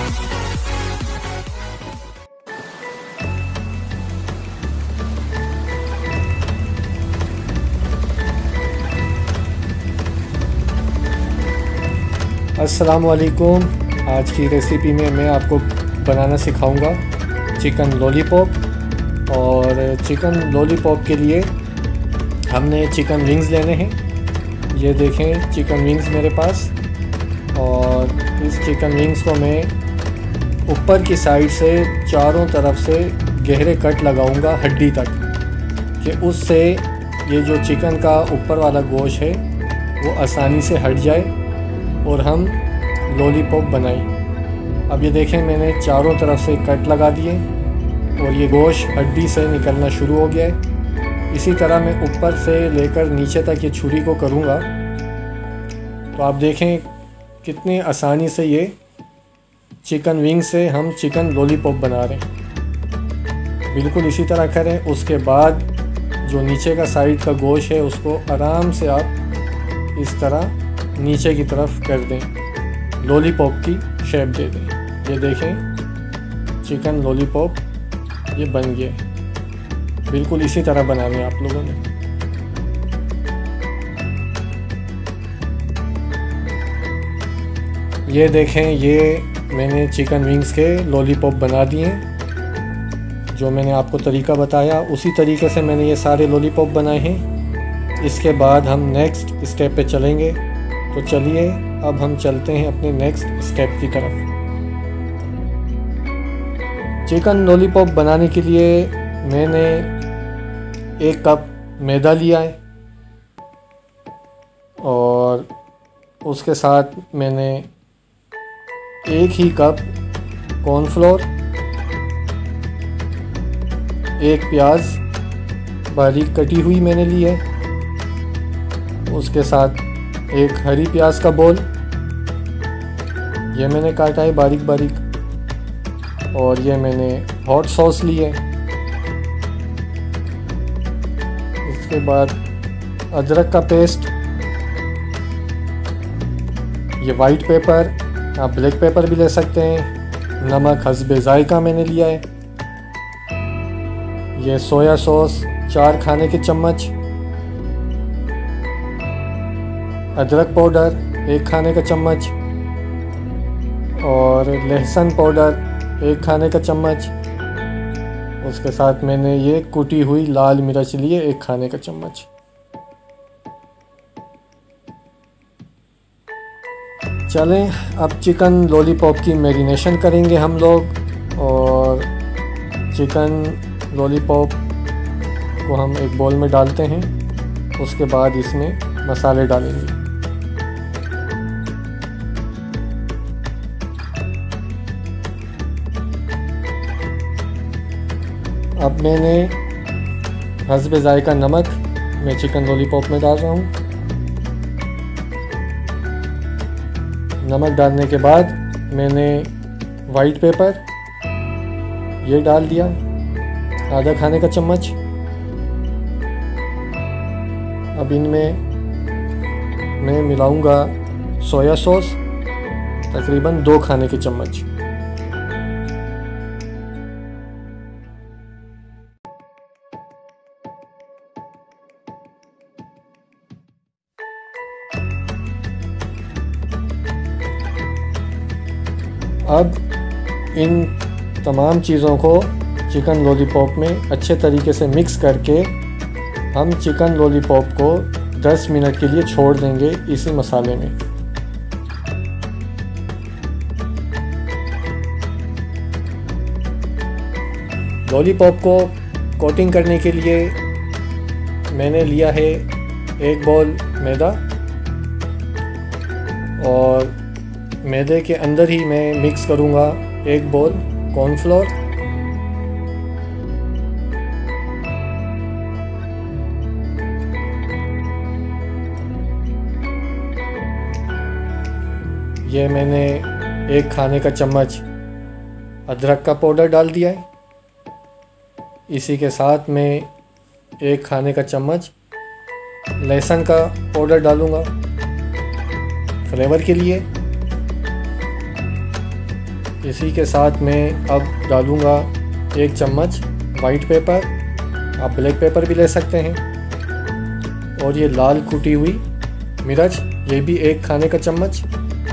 अस्सलाम वालेकुम। आज की रेसिपी में मैं आपको बनाना सिखाऊंगा चिकन लॉलीपॉप। और चिकन लॉलीपॉप के लिए हमने चिकन विंग्स लेने हैं। ये देखें चिकन विंग्स मेरे पास। और इस चिकन विंग्स को मैं ऊपर की साइड से चारों तरफ से गहरे कट लगाऊंगा हड्डी तक, कि उससे ये जो चिकन का ऊपर वाला गोश्त है वो आसानी से हट जाए और हम लॉलीपॉप बनाएं। अब ये देखें मैंने चारों तरफ से कट लगा दिए और ये गोश्त हड्डी से निकलना शुरू हो गया है। इसी तरह मैं ऊपर से लेकर नीचे तक ये छुरी को करूँगा। तो आप देखें कितनी आसानी से ये चिकन विंग से हम चिकन लॉलीपॉप बना रहे हैं। बिल्कुल इसी तरह करें। उसके बाद जो नीचे का साइड का गोश्त है उसको आराम से आप इस तरह नीचे की तरफ कर दें, लॉलीपॉप की शेप दे दें। ये देखें चिकन लॉलीपॉप ये बन गया। बिल्कुल इसी तरह बनाने हैं आप लोगों ने। ये देखें ये मैंने चिकन विंग्स के लॉलीपॉप बना दिए हैं। जो मैंने आपको तरीका बताया उसी तरीके से मैंने ये सारे लॉलीपॉप बनाए हैं। इसके बाद हम नेक्स्ट स्टेप पे चलेंगे। तो चलिए अब हम चलते हैं अपने नेक्स्ट स्टेप की तरफ। चिकन लॉलीपॉप बनाने के लिए मैंने 1 कप मैदा लिया है और उसके साथ मैंने 1 ही कप कॉर्नफ्लोर, 1 प्याज बारीक कटी हुई मैंने ली है, उसके साथ 1 हरी प्याज का बोल ये मैंने काटा है बारीक बारीक। और ये मैंने हॉट सॉस ली है। इसके बाद अदरक का पेस्ट, ये वाइट पेपर, आप ब्लैक पेपर भी ले सकते हैं। नमक हस्बे जायका मैंने लिया है। ये सोया सॉस 4 खाने के चम्मच, अदरक पाउडर 1 खाने का चम्मच और लहसुन पाउडर 1 खाने का चम्मच। उसके साथ मैंने ये कुटी हुई लाल मिर्च लिए 1 खाने का चम्मच। चलें अब चिकन लॉलीपॉप की मैरिनेशन करेंगे हम लोग। और चिकन लॉलीपॉप को हम एक बाउल में डालते हैं। उसके बाद इसमें मसाले डालेंगे। अब मैंने हस्बे जायका नमक मैं चिकन लॉलीपॉप में डाल रहा हूँ। नमक डालने के बाद मैंने वाइट पेपर ये डाल दिया आधा खाने का चम्मच। अब इनमें मैं मिलाऊंगा सोया सॉस तकरीबन 2 खाने के चम्मच। अब इन तमाम चीज़ों को चिकन लॉलीपॉप में अच्छे तरीके से मिक्स करके हम चिकन लॉलीपॉप को 10 मिनट के लिए छोड़ देंगे इसी मसाले में। लॉलीपॉप को कोटिंग करने के लिए मैंने लिया है 1 बाउल मैदा और मैदे के अंदर ही मैं मिक्स करूँगा 1 बाउल कॉर्नफ्लोर, ये मैंने 1 खाने का चम्मच अदरक का पाउडर डाल दिया है। इसी के साथ मैं 1 खाने का चम्मच लहसुन का पाउडर डालूँगा फ्लेवर के लिए। इसी के साथ मैं अब डालूँगा 1 चम्मच वाइट पेपर, आप ब्लैक पेपर भी ले सकते हैं। और ये लाल कुटी हुई मिर्च, ये भी 1 खाने का चम्मच।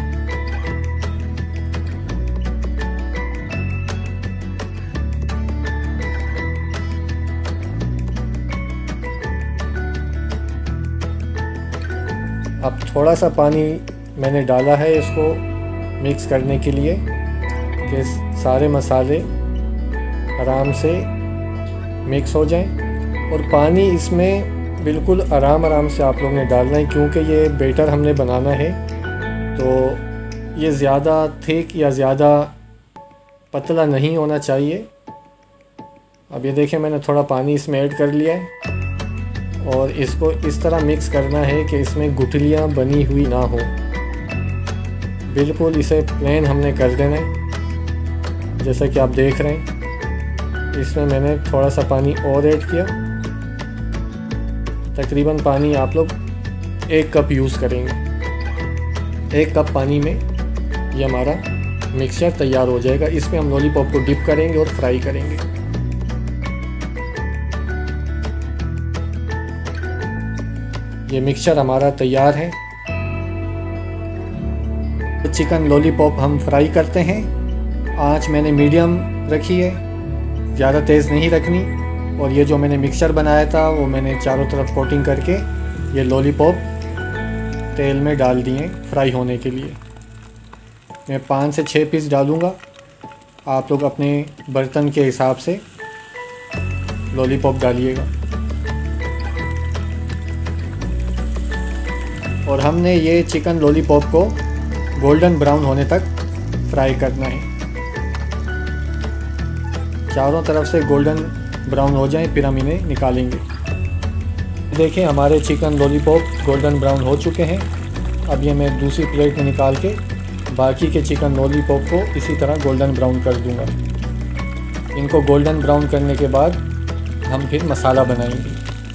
अब थोड़ा सा पानी मैंने डाला है इसको मिक्स करने के लिए कि सारे मसाले आराम से मिक्स हो जाएं। और पानी इसमें बिल्कुल आराम से आप लोगों ने डालना है, क्योंकि ये बेटर हमने बनाना है तो ये ज़्यादा थिक या ज़्यादा पतला नहीं होना चाहिए। अब ये देखें मैंने थोड़ा पानी इसमें ऐड कर लिया है और इसको इस तरह मिक्स करना है कि इसमें गुठलियाँ बनी हुई ना हो। बिल्कुल इसे प्लेन हमने कर देना है, जैसा कि आप देख रहे हैं। इसमें मैंने थोड़ा सा पानी और ऐड किया, तकरीबन पानी आप लोग 1 कप यूज़ करेंगे। 1 कप पानी में ये हमारा मिक्सचर तैयार हो जाएगा। इसमें हम लॉलीपॉप को डिप करेंगे और फ्राई करेंगे। ये मिक्सचर हमारा तैयार है। तो चिकन लॉलीपॉप हम फ्राई करते हैं। आंच मैंने मीडियम रखी है, ज़्यादा तेज़ नहीं रखनी। और ये जो मैंने मिक्सचर बनाया था वो मैंने चारों तरफ कोटिंग करके ये लॉलीपॉप तेल में डाल दिए फ्राई होने के लिए। मैं 5 से 6 पीस डालूँगा, आप लोग अपने बर्तन के हिसाब से लॉलीपॉप डालिएगा। और हमने ये चिकन लॉलीपॉप को गोल्डन ब्राउन होने तक फ्राई करना है। चारों तरफ से गोल्डन ब्राउन हो जाए फिर हम इन्हें निकालेंगे। देखें हमारे चिकन लॉलीपॉप गोल्डन ब्राउन हो चुके हैं। अब ये मैं दूसरी प्लेट में निकाल के बाकी के चिकन लॉलीपॉप को इसी तरह गोल्डन ब्राउन कर दूंगा। इनको गोल्डन ब्राउन करने के बाद हम फिर मसाला बनाएंगे।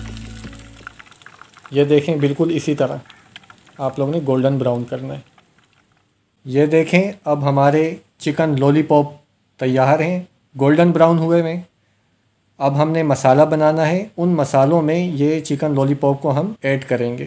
ये देखें बिल्कुल इसी तरह आप लोगों ने गोल्डन ब्राउन करना है। ये देखें अब हमारे चिकन लॉलीपॉप तैयार हैं, गोल्डन ब्राउन हुए में। अब हमने मसाला बनाना है। उन मसालों में ये चिकन लॉलीपॉप को हम ऐड करेंगे।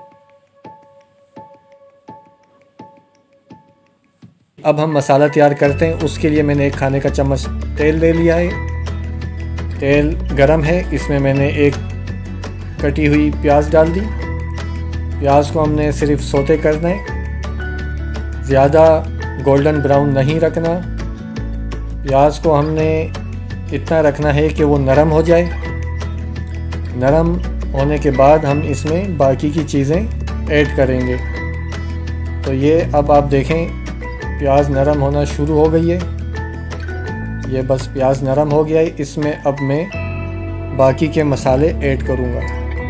अब हम मसाला तैयार करते हैं। उसके लिए मैंने 1 खाने का चम्मच तेल ले लिया है। तेल गरम है, इसमें मैंने 1 कटी हुई प्याज डाल दी। प्याज को हमने सिर्फ सौते करना है, ज़्यादा गोल्डन ब्राउन नहीं रखना। प्याज को हमने इतना रखना है कि वो नरम हो जाए। नरम होने के बाद हम इसमें बाकी की चीज़ें ऐड करेंगे। तो ये अब आप देखें प्याज नरम होना शुरू हो गई है। ये बस प्याज नरम हो गया है। इसमें अब मैं बाकी के मसाले ऐड करूँगा।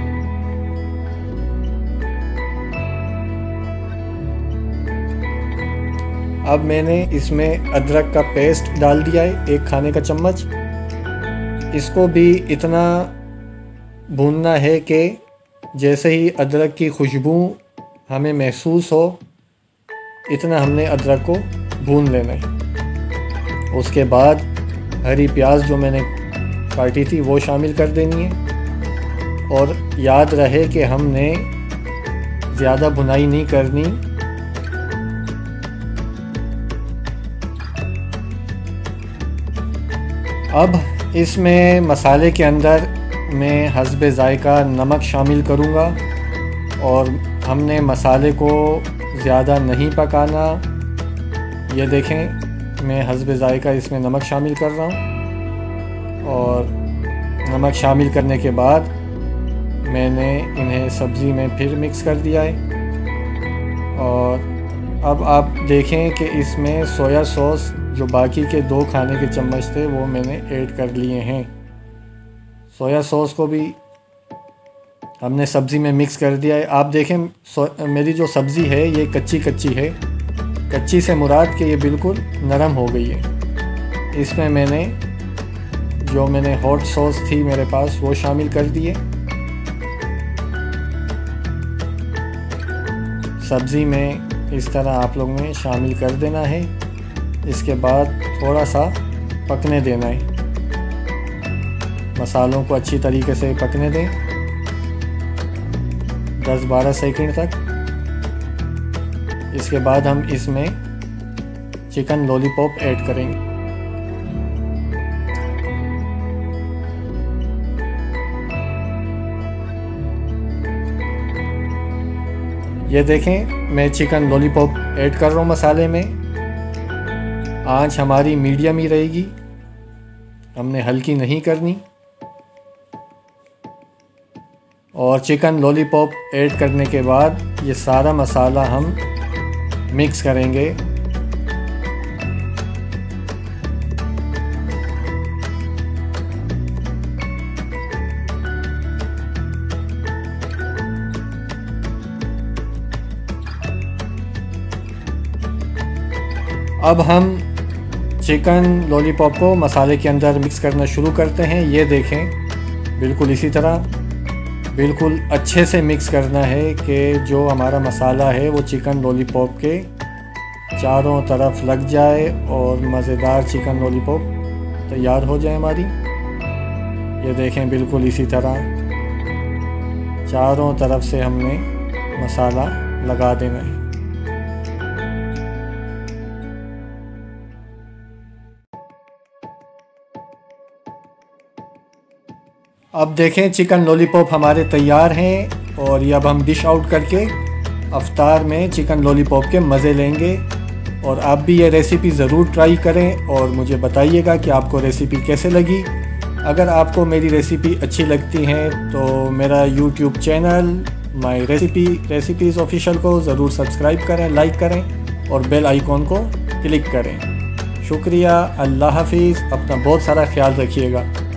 अब मैंने इसमें अदरक का पेस्ट डाल दिया है 1 खाने का चम्मच। इसको भी इतना भूनना है कि जैसे ही अदरक की खुशबू हमें महसूस हो, इतना हमने अदरक को भून लेना है। उसके बाद हरी प्याज जो मैंने काटी थी वो शामिल कर देनी है। और याद रहे कि हमने ज़्यादा भुनाई नहीं करनी। अब इसमें मसाले के अंदर मैं हस्बे ज़ायका नमक शामिल करूँगा। और हमने मसाले को ज़्यादा नहीं पकाना। ये देखें मैं हस्बे ज़ायका इसमें नमक शामिल कर रहा हूँ। और नमक शामिल करने के बाद मैंने इन्हें सब्ज़ी में फिर मिक्स कर दिया है। और अब आप देखें कि इसमें सोया सॉस जो बाकी के 2 खाने के चम्मच थे वो मैंने ऐड कर लिए हैं। सोया सॉस को भी हमने सब्ज़ी में मिक्स कर दिया है। आप देखें मेरी जो सब्ज़ी है ये कच्ची है। कच्ची से मुराद कि ये बिल्कुल नरम हो गई है। इसमें मैंने हॉट सॉस थी मेरे पास वो शामिल कर दिए। सब्ज़ी में इस तरह आप लोगों ने शामिल कर देना है। इसके बाद थोड़ा सा पकने देना है। मसालों को अच्छी तरीके से पकने दें 10-12 सेकंड तक। इसके बाद हम इसमें चिकन लॉलीपॉप ऐड करेंगे। ये देखें, मैं चिकन लॉलीपॉप ऐड कर रहा हूँ मसाले में। आंच हमारी मीडियम ही रहेगी, हमने हल्की नहीं करनी। और चिकन लॉलीपॉप ऐड करने के बाद ये सारा मसाला हम मिक्स करेंगे। अब हम चिकन लॉलीपॉप को मसाले के अंदर मिक्स करना शुरू करते हैं। ये देखें, बिल्कुल इसी तरह बिल्कुल अच्छे से मिक्स करना है कि जो हमारा मसाला है वो चिकन लॉलीपॉप के चारों तरफ लग जाए और मज़ेदार चिकन लॉलीपॉप तैयार हो जाए हमारी। ये देखें, बिल्कुल इसी तरह चारों तरफ से हमने मसाला लगा देना है। अब देखें, चिकन लॉलीपॉप हमारे तैयार हैं और ये अब हम डिश आउट करके अफ्तार में चिकन लॉलीपॉप के मज़े लेंगे। और आप भी ये रेसिपी ज़रूर ट्राई करें और मुझे बताइएगा कि आपको रेसिपी कैसे लगी। अगर आपको मेरी रेसिपी अच्छी लगती हैं तो मेरा YouTube channel my recipes official को ज़रूर सब्सक्राइब करें, लाइक करें और बेल आइकॉन को क्लिक करें। शुक्रिया, अल्लाह हाफिज़, अपना बहुत सारा ख्याल रखिएगा।